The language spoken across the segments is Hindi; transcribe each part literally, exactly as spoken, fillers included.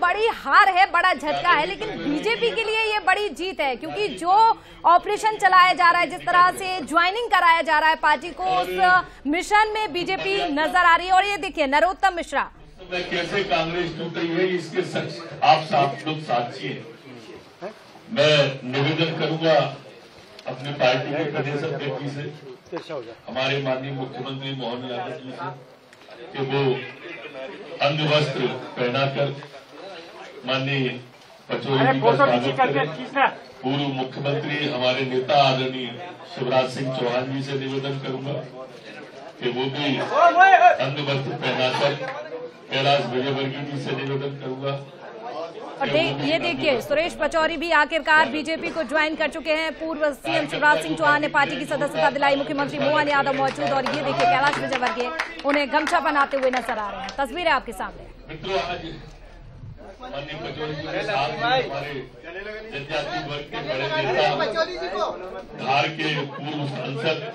बड़ी हार है, बड़ा झटका है, लेकिन बीजेपी के लिए ये बड़ी जीत है क्योंकि जो ऑपरेशन चलाया जा रहा है, जिस तरह से ज्वाइनिंग कराया जा रहा है पार्टी को, उस मिशन में बीजेपी नजर आ रही है। और ये देखिए नरोत्तम मिश्रा, कैसे कांग्रेस टूट रही है इसके सच आप साफ लोग साक्षी हैं। मैं निवेदन करूंगा अपनी पार्टी के प्रदेश अध्यक्ष जी से, हमारे माननीय मुख्यमंत्री मोहन यादव जी से, कि वो अंग वस्त्र पहनाकर माननीय पचौरी जी का स्वागत करें। पूर्व मुख्यमंत्री हमारे नेता आदरणीय शिवराज सिंह चौहान जी से निवेदन करूंगा कि वो भी अंग वस्त्र पहनाकर, कैलाश विजयवर्गीय जी से निवेदन करूंगा। और देख ये देखिए सुरेश पचौरी भी आखिरकार बीजेपी को ज्वाइन कर चुके हैं। पूर्व सीएम शिवराज सिंह चौहान ने पार्टी की सदस्यता दिलाई, मुख्यमंत्री मोहन यादव मौजूद। और ये देखिए कैलाश विजयवर्गीय उन्हें गमछा पहनाते हुए नजर आ रहे हैं। तस्वीरें आपके सामने। मित्रों, आज माननीय पचौरी जी के साथ हमारे जनजाति वर्ग के बड़े नेता, धार के पूर्व सांसद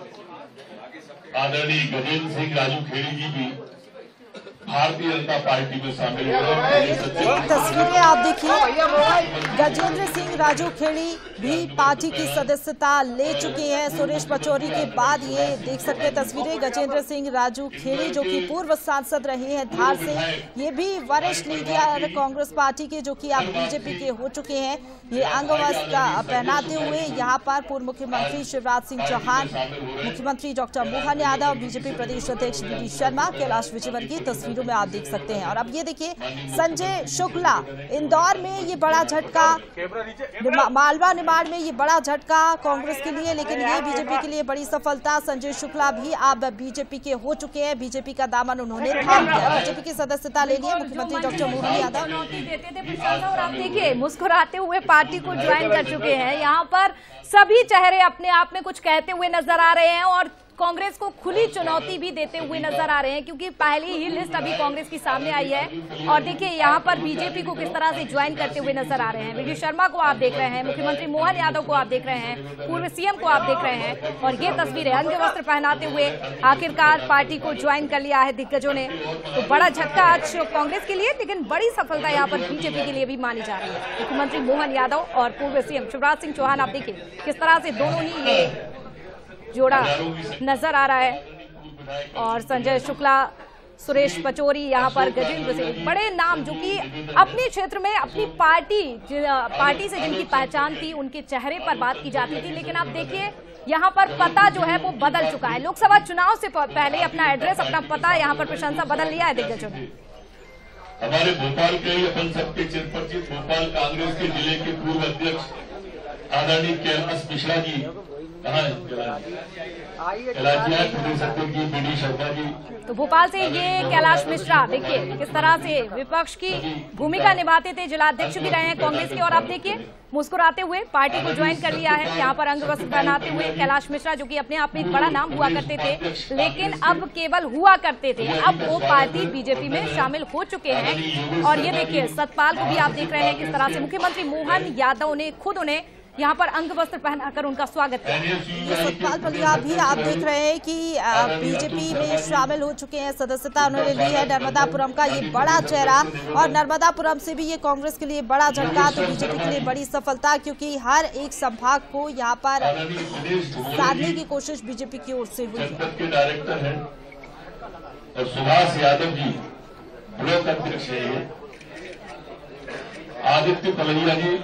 आदरणीय गजेंद्र सिंह राजू खेड़ी जी भी भारतीय जनता पार्टी में शामिल हो रहे हैं। तस्वीरें आप देखिए, गजेंद्र सिंह राजू खेड़ी भी पार्टी की सदस्यता ले चुके हैं सुरेश पचौरी के बाद। ये देख सकते हैं तस्वीरें, गजेंद्र सिंह राजू खेड़ी जो कि पूर्व सांसद रहे हैं धार से, ये भी वरिष्ठ लीडर कांग्रेस पार्टी के जो कि अब बीजेपी के हो चुके हैं। ये अंग वस्त्र पहनाते हुए यहाँ पर पूर्व मुख्यमंत्री शिवराज सिंह चौहान, मुख्यमंत्री डॉक्टर मोहन यादव, बीजेपी प्रदेश अध्यक्ष वी डी शर्मा, कैलाश विजयवर्गीय तस्वीरों में आप देख सकते हैं। और अब ये देखिए संजय शुक्ला, इंदौर में ये बड़ा झटका, मालवा निमाड़ में ये बड़ा झटका कांग्रेस के लिए, लेकिन ये बीजेपी के लिए बड़ी सफलता। संजय शुक्ला भी अब बीजेपी के हो चुके हैं, बीजेपी का दामन उन्होंने थाम लिया, बीजेपी की सदस्यता ले ली मुख्यमंत्री डॉक्टर मोहन यादव। देते थे और आप देखिए मुस्कुराते हुए पार्टी को ज्वाइन कर चुके हैं। यहाँ पर सभी चेहरे अपने आप में कुछ कहते हुए नजर आ रहे हैं और कांग्रेस को खुली चुनौती भी देते हुए नजर आ रहे हैं क्योंकि पहली ही लिस्ट अभी कांग्रेस की सामने आई है। और देखिए यहाँ पर बीजेपी को किस तरह से ज्वाइन करते हुए नजर आ रहे हैं। वी डी शर्मा को आप देख रहे हैं, मुख्यमंत्री मोहन यादव को आप देख रहे हैं, पूर्व सीएम को आप देख रहे हैं। और ये तस्वीरें अंग वस्त्र पहनाते हुए आखिरकार पार्टी को ज्वाइन कर लिया है दिग्गजों ने। तो बड़ा झटका आज कांग्रेस के लिए, लेकिन बड़ी सफलता यहाँ पर बीजेपी के लिए भी मानी जा रही है। मुख्यमंत्री मोहन यादव और पूर्व सीएम शिवराज सिंह चौहान, आप देखिए किस तरह से दोनों ही ये जोड़ा नजर आ रहा है। और संजय शुक्ला, सुरेश पचौरी, यहाँ पर गजेंद्र सिंह, बड़े नाम जो कि अपने क्षेत्र में अपनी पार्टी पार्टी से जिनकी पहचान थी उनके चेहरे पर बात की जाती थी। लेकिन आप देखिए यहाँ पर पता जो है वो बदल चुका है। लोकसभा चुनाव से पहले अपना एड्रेस, अपना पता यहाँ पर प्रशंसा बदल लिया है दिग्गजों ने। हमारे भोपाल के अपन सबके चिरपरिचित भोपाल कांग्रेस के जिले के पूर्व अध्यक्ष आदरणीय कैलाश मिश्रा जी, कहाँ है कैलाश जी? प्रदेश अध्यक्ष जी वी डी शर्मा जी। तो भोपाल से ये कैलाश मिश्रा देखिए किस तरह से विपक्ष की भूमिका निभाते थे, जिलाध्यक्ष भी रहे हैं कांग्रेस के। और आप देखिए मुस्कुराते हुए पार्टी को ज्वाइन कर लिया है। यहाँ पर अंग वस्त्र पहनाते हुए कैलाश मिश्रा जो कि अपने आप में एक बड़ा नाम हुआ करते थे, लेकिन अब केवल हुआ करते थे, अब वो पार्टी बीजेपी में शामिल हो चुके हैं। और ये देखिए सतपाल को भी आप देख रहे हैं किस तरह से मुख्यमंत्री मोहन यादव ने खुद उन्हें यहाँ पर अंग वस्त्र पहनाकर उनका स्वागत किया। सतपाल पलिया भी आप देख रहे हैं कि बीजेपी में शामिल हो चुके हैं, सदस्यता उन्होंने ली है। नर्मदापुरम का ये बड़ा चेहरा, और नर्मदापुरम से भी ये कांग्रेस के लिए बड़ा झटका, तो बीजेपी के लिए बड़ी सफलता क्योंकि हर एक संभाग को यहाँ पर साधने की कोशिश बीजेपी की ओर से हुई है। डायरेक्टर है और सुभाष यादव जी ब्लॉक अध्यक्ष है, आदित्य पलिया जी।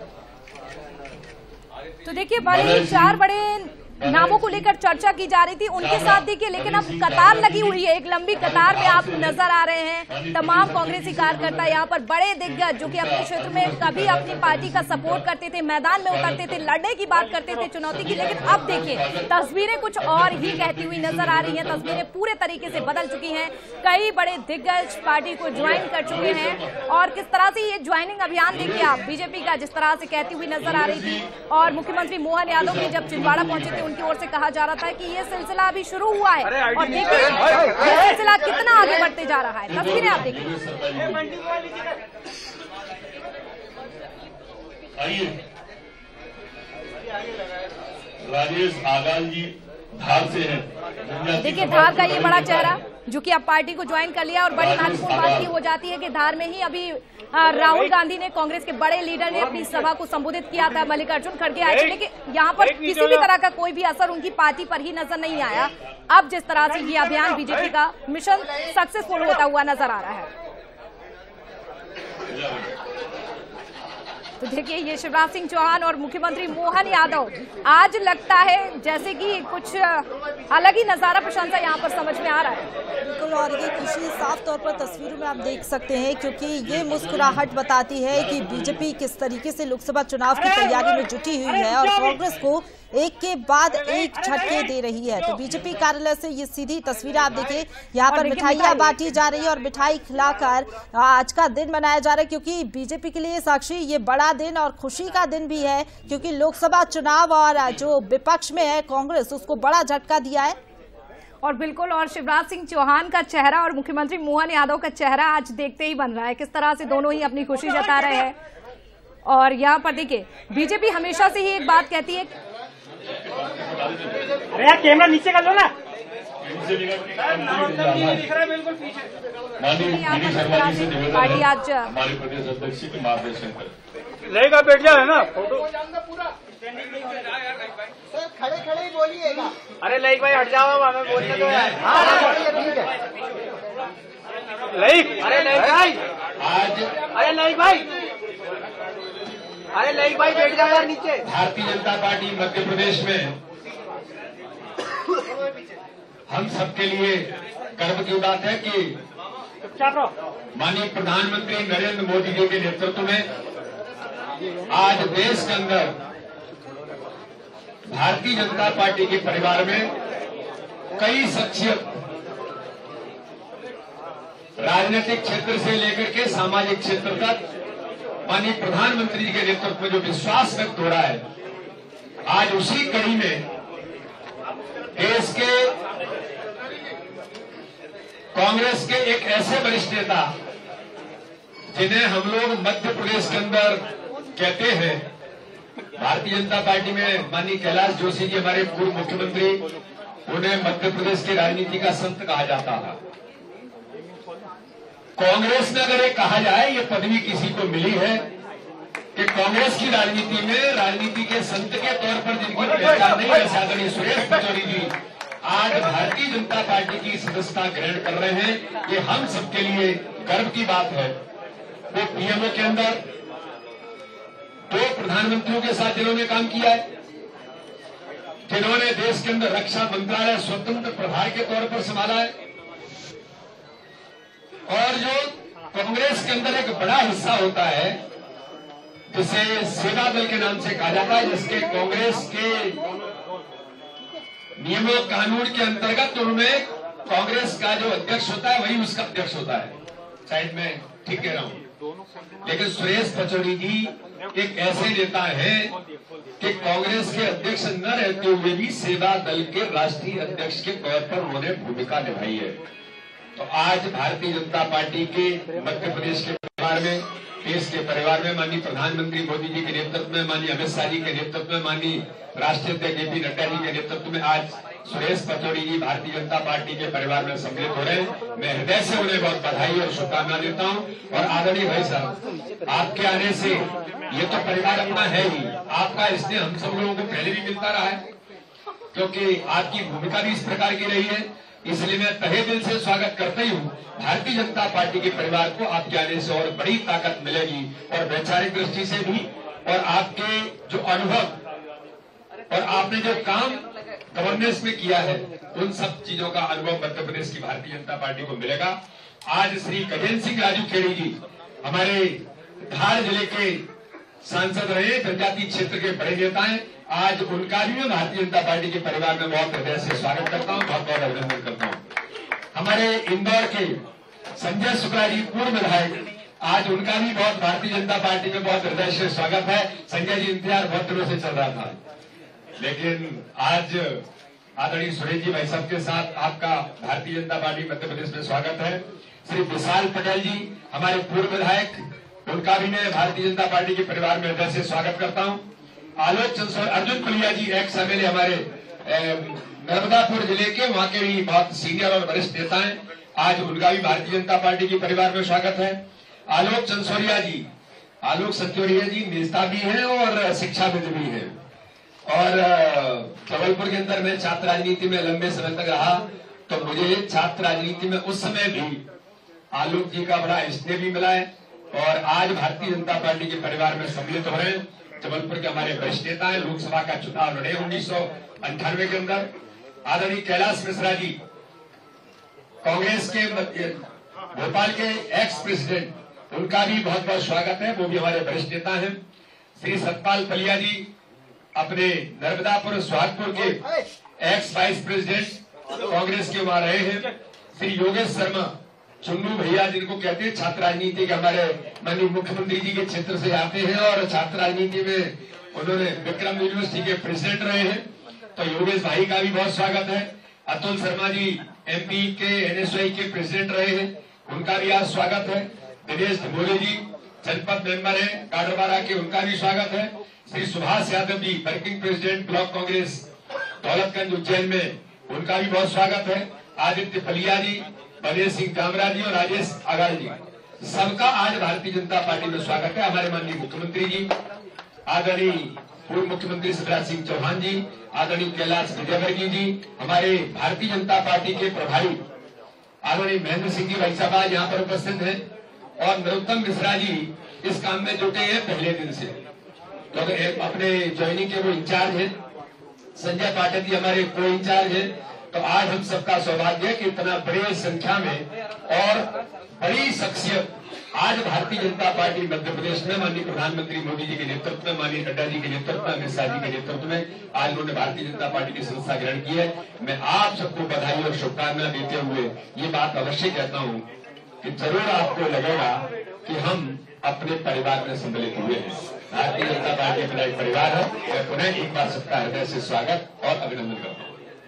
तो देखिए बड़े चार बड़े नामों को लेकर चर्चा की जा रही थी, उनके साथ देखिए, लेकिन अब कतार लगी हुई है, एक लंबी कतार में आप नजर आ रहे हैं। तमाम कांग्रेसी कार्यकर्ता यहाँ पर बड़े दिग्गज जो कि अपने क्षेत्र में कभी अपनी पार्टी का सपोर्ट करते थे, मैदान में उतरते थे, लड़ने की बात करते थे, चुनौती की, लेकिन अब देखिए तस्वीरें कुछ और ही कहती हुई नजर आ रही हैं। तस्वीरें पूरे तरीके से बदल चुकी हैं। कई बड़े दिग्गज पार्टी को ज्वाइन कर चुके हैं और किस तरह से ये ज्वाइनिंग अभियान देखिए आप बीजेपी का जिस तरह से कहती हुई नजर आ रही थी। और मुख्यमंत्री मोहन यादव भी जब छिंदवाड़ा पहुंचे थे उनकी ओर से कहा जा रहा था कि ये सिलसिला अभी शुरू हुआ है और देखिए ये सिलसिला कितना आगे बढ़ते जा रहा है। तस्वीरें आप देखिए। राजेश आगाल जी धार से हैं। देखिए धार का ये बड़ा चेहरा, जो कि अब पार्टी को ज्वाइन कर लिया। और बड़ी महत्वपूर्ण बात की हो जाती है कि धार में ही अभी राहुल गांधी ने, कांग्रेस के बड़े लीडर ने अपनी सभा को संबोधित किया था। मल्लिकार्जुन खड़गे आए थे, लेकिन यहाँ पर किसी भी तरह का कोई भी असर उनकी पार्टी पर ही नजर नहीं आया। अब जिस तरह से ये अभियान बीजेपी का मिशन सक्सेसफुल होता हुआ नजर आ रहा है, तो देखिए ये शिवराज सिंह चौहान और मुख्यमंत्री मोहन यादव, आज लगता है जैसे कि कुछ अलग ही नजारा प्रशंसा यहाँ पर समझ में आ रहा है। बिल्कुल, और ये खुशी साफ तौर पर तस्वीरों में आप देख सकते हैं, क्योंकि ये मुस्कुराहट बताती है कि बीजेपी किस तरीके से लोकसभा चुनाव की तैयारी में जुटी हुई है और कांग्रेस को एक के बाद एक झटके दे रही है। तो बीजेपी कार्यालय से ये सीधी तस्वीर आप देखिए, यहाँ पर मिठाइयाँ बांटी जा रही है और मिठाई खिलाकर आज का दिन मनाया जा रहा है, क्योंकि बीजेपी के लिए साक्षी ये बड़ा दिन और खुशी का दिन भी है, क्योंकि लोकसभा चुनाव और जो विपक्ष में है कांग्रेस, उसको बड़ा झटका दिया है। और बिल्कुल, और शिवराज सिंह चौहान का चेहरा और मुख्यमंत्री मोहन यादव का चेहरा आज देखते ही बन रहा है, किस तरह से दोनों ही अपनी खुशी जता रहे हैं। और यहाँ पर देखिए बीजेपी हमेशा से ही एक बात कहती है, अरे यार कैमरा नीचे कर लो ना, पार्टी आज हमारे प्रदेश अध्यक्ष के मार्गदर्शन पर लेगा, बैठ जाए ना फोटो। सर खड़े खड़े ही बोलिएगा। अरे लाइक भाई हट जाओ, हमें बोलने दो यार। लाइक, अरे लाइक भाई, आज अरे लाइक भाई, अरे लाइक भाई बैठ जाओ यार नीचे। भारतीय जनता पार्टी मध्य प्रदेश में हम सबके लिए गर्व की बात है कि माननीय प्रधानमंत्री नरेंद्र मोदी जी के नेतृत्व में आज देश के अंदर भारतीय जनता पार्टी के परिवार में कई शख्सियत राजनीतिक क्षेत्र से लेकर के सामाजिक क्षेत्र तक माननीय प्रधानमंत्री जी के नेतृत्व में जो विश्वास व्यक्त हो रहा है, आज उसी कड़ी में देश के कांग्रेस के एक ऐसे वरिष्ठ नेता जिन्हें हम लोग मध्य प्रदेश के अंदर कहते हैं, भारतीय जनता पार्टी में माननीय कैलाश जोशी जी हमारे पूर्व मुख्यमंत्री, उन्हें मध्य प्रदेश की राजनीति का संत कहा जाता था। कांग्रेस में अगर ये कहा जाए ये पदवी किसी को मिली है कि कांग्रेस की राजनीति में राजनीति के संत के तौर पर जिनकी पहचान नहीं है, आदरणीय सुरेश पचौरी जी आज भारतीय जनता पार्टी की सदस्यता ग्रहण कर रहे हैं, ये हम सबके लिए गर्व की बात है। वो पीएमओ के अंदर दो प्रधानमंत्रियों के साथ जिन्होंने काम किया है, जिन्होंने देश के अंदर रक्षा मंत्रालय स्वतंत्र प्रभार के तौर पर संभाला है, और जो कांग्रेस के अंदर एक बड़ा हिस्सा होता है जिसे सेवा दल के नाम से कहा जाता है, जिसके कांग्रेस के नियमों कानून के अंतर्गत उनमें कांग्रेस का जो अध्यक्ष होता है वही उसका अध्यक्ष होता है। शायद मैं ठीक कह रहा हूं, लेकिन सुरेश पचौरी जी एक ऐसे नेता हैं कि कांग्रेस के अध्यक्ष न रहते हुए भी सेवा दल के राष्ट्रीय अध्यक्ष के तौर पर उन्होंने भूमिका निभाई है। तो आज भारतीय जनता पार्टी के मध्य प्रदेश के परिवार में, देश के परिवार में माननीय प्रधानमंत्री मोदी जी के नेतृत्व में, माननीय अमित शाह जी के नेतृत्व में, माननीय राष्ट्रीय अध्यक्ष जेपी नड्डा जी के नेतृत्व में आज सुरेश पचौरी जी भारतीय जनता पार्टी के परिवार में सम्मिलित हो रहे हैं। मैं हृदय से उन्हें बहुत बधाई और शुभकामना देता हूं। और आदरणीय भाई साहब, आपके आने से ये तो परिवार अपना है ही, आपका इसलिए हम सब लोगों को पहले भी मिलता रहा है, क्योंकि आपकी भूमिका भी इस प्रकार की रही है। इसलिए मैं तहे दिल से स्वागत करता ही हूँ। भारतीय जनता पार्टी के परिवार को आपके आने से और बड़ी ताकत मिलेगी, और वैचारिक दृष्टि से भी, और आपके जो अनुभव और आपने जो काम गवर्नेंस में किया है, उन सब चीजों का अनुभव मध्य प्रदेश की भारतीय जनता पार्टी को मिलेगा। आज श्री गजेंद्र सिंह राजू खेड़ी जी हमारे धार जिले के सांसद रहे, जनजातीय क्षेत्र के बड़े नेता हैं। आज उनका भी मैं भारतीय जनता पार्टी के परिवार में बहुत हृदय से स्वागत करता हूं, बहुत बहुत अभिनंदन करता हूं। हमारे इंदौर के संजय शुक्ला जी पूर्व विधायक, आज उनका भी बहुत भारतीय जनता पार्टी में बहुत हृदय से स्वागत है। संजय जी इंतजार बहुत दिनों से चल रहा था, लेकिन आज आदरणीय सुरेश जी भाई साहब के साथ आपका भारतीय जनता पार्टी मध्य प्रदेश में स्वागत है। श्री विशाल पटेल जी हमारे पूर्व विधायक, उनका भी मैं भारतीय जनता पार्टी के परिवार में हृदय से स्वागत करता हूं। आलोक चंद्र, अर्जुन पुलिया जी एक्स एमएलए हमारे नर्मदापुर जिले के, वहाँ के भी बहुत सीनियर और वरिष्ठ नेता हैं। आज उनका भी भारतीय जनता पार्टी के परिवार में स्वागत है। आलोक संसोरिया जी, आलोक संसोरिया जी नेता भी हैं और शिक्षाविद भी हैं। और जबलपुर के अंदर मैं छात्र राजनीति में लंबे समय तक रहा, तो मुझे छात्र राजनीति में उस समय भी आलोक जी का बड़ा स्नेह भी मिला है और आज भारतीय जनता पार्टी के परिवार में सम्मिलित हो रहे हैं। जबलपुर के हमारे वरिष्ठ नेता हैं, लोकसभा का चुनाव लड़े उन्नीस सौ अंठानवे के अंदर। आदरणीय कैलाश मिश्रा जी, कांग्रेस के भोपाल के एक्स प्रेसिडेंट, उनका भी बहुत बहुत स्वागत है, वो भी हमारे वरिष्ठ नेता हैं। श्री सतपाल पलिया जी, अपने नर्मदापुर सोहागपुर के एक्स वाइस प्रेसिडेंट कांग्रेस के वहां रहे हैं। श्री योगेश शर्मा, चुन्नू भैया जिनको कहते हैं, छात्र राजनीति के हमारे माननीय मुख्यमंत्री जी के क्षेत्र से आते हैं और छात्र राजनीति में उन्होंने विक्रम यूनिवर्सिटी के प्रेसिडेंट रहे हैं, तो योगेश भाई का भी बहुत स्वागत है। अतुल शर्मा जी एमपी के एनएसयूआई के प्रेसिडेंट रहे हैं, उनका भी आज स्वागत है। दिनेश ढिमोले जी जनपद मेंबर है काडरवारा के, उनका भी स्वागत है। Shri Subhash Yadav ji working president block Congress Daulatganj Ujjain में, उनका भी बहुत स्वागत है। आदित्य पलिया जी, बनेश सिंह कामरा जी और राजेश अगाल जी, सबका आज भारतीय जनता पार्टी में स्वागत है। हमारे माननीय मुख्यमंत्री जी, आदरणीय पूर्व मुख्यमंत्री शिवराज सिंह चौहान जी, आदरणीय कैलाश विजयवर्गीय जी, हमारे भारतीय जनता पार्टी के प्रभारी आदरणीय महेंद्र सिंह जी भाई साहब आज यहाँ पर उपस्थित हैं और नरोत्तम मिश्रा जी इस काम में जुटे हैं पहले दिन से, तो अपने ज्वाइनिंग के वो इंचार्ज है। संजय पाठक जी हमारे को इंचार्ज है। तो आज हम सबका सौभाग्य है कि इतना बड़ी संख्या में और बड़ी शख्सियत आज भारतीय जनता पार्टी मध्य प्रदेश में माननीय प्रधानमंत्री मोदी जी के नेतृत्व में, माननीय नड्डा जी के नेतृत्व में, अमित शाह जी के नेतृत्व में आज उन्होंने भारतीय जनता पार्टी की संस्था ग्रहण की है। मैं आप सबको बधाई और शुभकामनाएं देते हुए ये बात अवश्य कहता हूँ कि जरूर आपको लगेगा कि हम अपने परिवार में सम्मिलित हुए हैं। भारतीय जनता पार्टी अपना एक परिवार है। मैं पुनः एक बार सबका हृदय से स्वागत और अभिनंदन करता हूँ।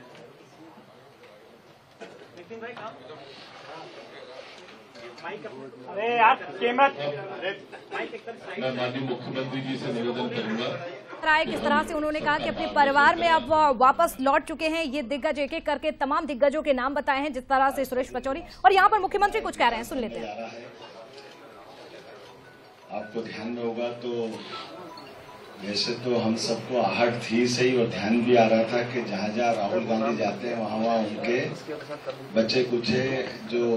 अरे यार कीमत, मैं माननीय मुख्यमंत्री जी से निवेदन करूंगा। राय किस तरह से उन्होंने कहा कि अपने परिवार में अब वापस लौट चुके हैं। ये दिग्गज एक एक करके तमाम दिग्गजों के नाम बताए हैं, जिस तरह से सुरेश पचौरी, और यहाँ पर मुख्यमंत्री कुछ कह रहे हैं, सुन लेते हैं। आपको ध्यान में होगा तो वैसे तो हम सबको आहट थी सही और ध्यान भी आ रहा था कि जहाँ जहाँ राहुल गांधी जाते हैं वहाँ वहाँ उनके बच्चे कुछ जो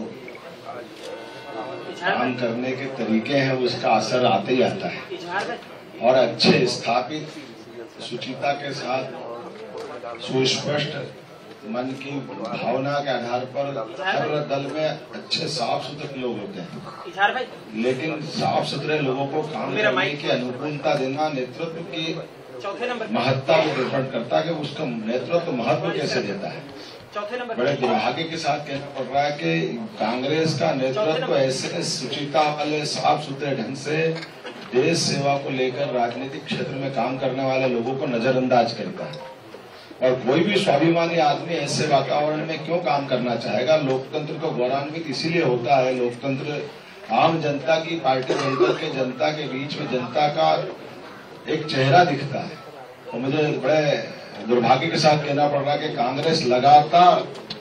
काम करने के तरीके हैं उसका असर आते ही आता है और अच्छे स्थापित सुचिता के साथ सुस्पष्ट मन की भावना के आधार पर हर दल में अच्छे साफ सुथरे लोग होते हैं, लेकिन साफ सुथरे लोगों को काम करने की अनुकूलता देना नेतृत्व की महत्ता को निर्भर करता है कि उसका नेतृत्व महत्व कैसे देता है। बड़े दुर्भाग्य के साथ कहना पड़ रहा है कि कांग्रेस का नेतृत्व ऐसे सुचिता वाले साफ सुथरे ढंग से देश सेवा को लेकर राजनीतिक क्षेत्र में काम करने वाले लोगों को नजरअंदाज करता है और कोई भी स्वाभिमानी आदमी ऐसे वातावरण में क्यों काम करना चाहेगा। लोकतंत्र को गौरवान्वित इसीलिए होता है, लोकतंत्र आम जनता की पार्टी बनकर के जनता के बीच में जनता का एक चेहरा दिखता है। और मुझे बड़े दुर्भाग्य के साथ कहना पड़ रहा है कि कांग्रेस लगातार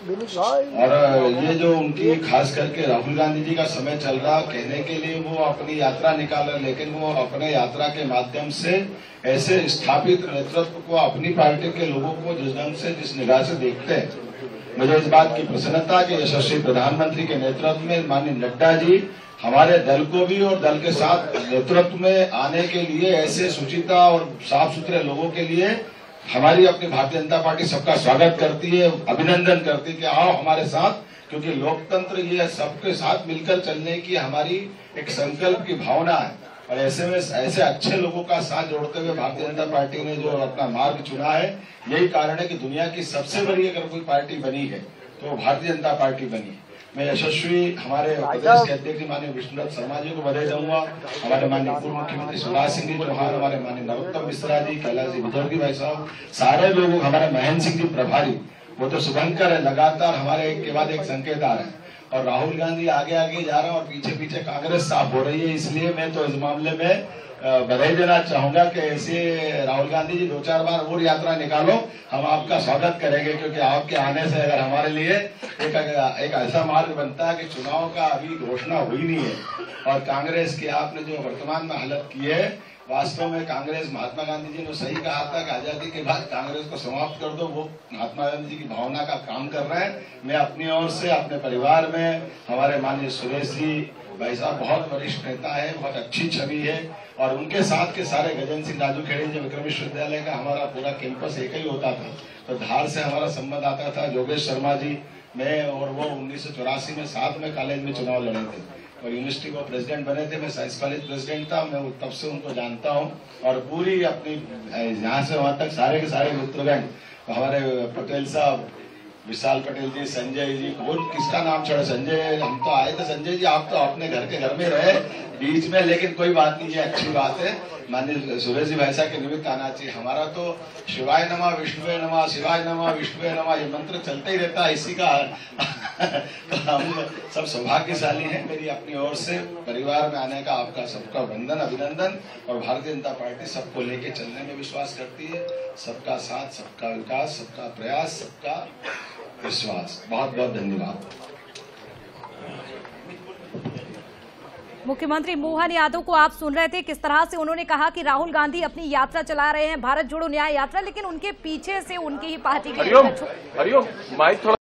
और ये जो उनकी खास करके राहुल गांधी जी का समय चल रहा कहने के लिए वो अपनी यात्रा निकाला, लेकिन वो अपने यात्रा के माध्यम से ऐसे स्थापित नेतृत्व को अपनी पार्टी के लोगों को जिस ढंग से जिस निगाह से देखते हैं, मुझे इस बात की प्रसन्नता कि यशस्वी प्रधानमंत्री के नेतृत्व में माननीय नड्डा जी हमारे दल को भी और दल के साथ नेतृत्व में आने के लिए ऐसे सुचिता और साफ सुथरे लोगों के लिए हमारी अपनी भारतीय जनता पार्टी सबका स्वागत करती है, अभिनंदन करती है कि आओ हमारे साथ, क्योंकि लोकतंत्र ये सबके साथ मिलकर चलने की हमारी एक संकल्प की भावना है। और ऐसे में ऐसे अच्छे लोगों का साथ जोड़ते हुए भारतीय जनता पार्टी ने जो अपना मार्ग चुना है, यही कारण है कि दुनिया की सबसे बड़ी अगर कोई पार्टी बनी है तो भारतीय जनता पार्टी बनी है। मैं यशस्वी हमारे प्रदेश के अध्यक्ष माननीय विष्णुदत्त शर्मा जी को बधाई दूंगा, हमारे माननीय पूर्व मुख्यमंत्री शिवराज सिंह जी चौहान, हमारे माननीय नरोत्तम मिश्रा जी, कैलाश जी विजयवर्गीय भाई साहब, सारे लोग, हमारे महेंद्र सिंह जी प्रभारी, वो तो शुभंकर है, लगातार हमारे एक के बाद एक संकेत आ रहे हैं और राहुल गांधी आगे आगे जा रहे हैं और पीछे पीछे कांग्रेस साफ हो रही है। इसलिए मैं तो इस मामले में बधाई देना चाहूंगा कि ऐसे राहुल गांधी जी दो चार बार और यात्रा निकालो, हम आपका स्वागत करेंगे, क्योंकि आपके आने से अगर हमारे लिए एक एक ऐसा मार्ग बनता है कि चुनाव का अभी घोषणा हुई नहीं है, और कांग्रेस की आपने जो वर्तमान में हालत की है, वास्तव में कांग्रेस, महात्मा गांधी जी ने सही कहा था कि आजादी के बाद कांग्रेस को समाप्त कर दो, वो महात्मा गांधी जी की भावना का काम कर रहे हैं। मैं अपनी ओर से अपने परिवार में हमारे माननीय सुरेश जी भाई साहब बहुत वरिष्ठ नेता है, बहुत अच्छी छवि है, और उनके साथ के सारे गजेंद्र सिंह राजू खेड़ी जी विक्रम विश्वविद्यालय का हमारा पूरा कैंपस एक ही होता था, तो धार से हमारा संबंध आता था। योगेश शर्मा जी, मैं और वो उन्नीस सौ चौरासी में साथ में कॉलेज में चुनाव लड़े थे और यूनिवर्सिटी को प्रेसिडेंट बने थे, मैं साइंस कॉलेज प्रेसिडेंट था, मैं तब से उनको जानता हूँ। और पूरी अपनी यहाँ से वहां तक सारे के सारे मित्रगण, हमारे पटेल साहब, विशाल पटेल जी, संजय जी, कौन किसका नाम छोड़ा, संजय, हम तो आए थे संजय जी, आप तो अपने घर के घर में रहे बीच में, लेकिन कोई बात नहीं, ये अच्छी बात है। माननीय सुरेश जी भाई साहब के निमित्त आना चाहिए। हमारा तो शिवाय नमः, विष्णुवे नमः, शिवाय नमः, विष्णुवे नमः, ये मंत्र चलते ही रहता है इसी का। तो हम सब सौभाग्यशाली हैं। मेरी अपनी ओर से परिवार में आने का आपका सबका वंदन, अभिनंदन। और भारतीय जनता पार्टी सबको लेके चलने में विश्वास करती है, सबका साथ, सबका विकास, सबका प्रयास, सबका विश्वास। बहुत बहुत धन्यवाद। मुख्यमंत्री मोहन यादव को आप सुन रहे थे, किस तरह से उन्होंने कहा कि राहुल गांधी अपनी यात्रा चला रहे हैं, भारत जोड़ो न्याय यात्रा, लेकिन उनके पीछे से उनकी ही पार्टी के हरिओम हरिओम माइक थोड़ा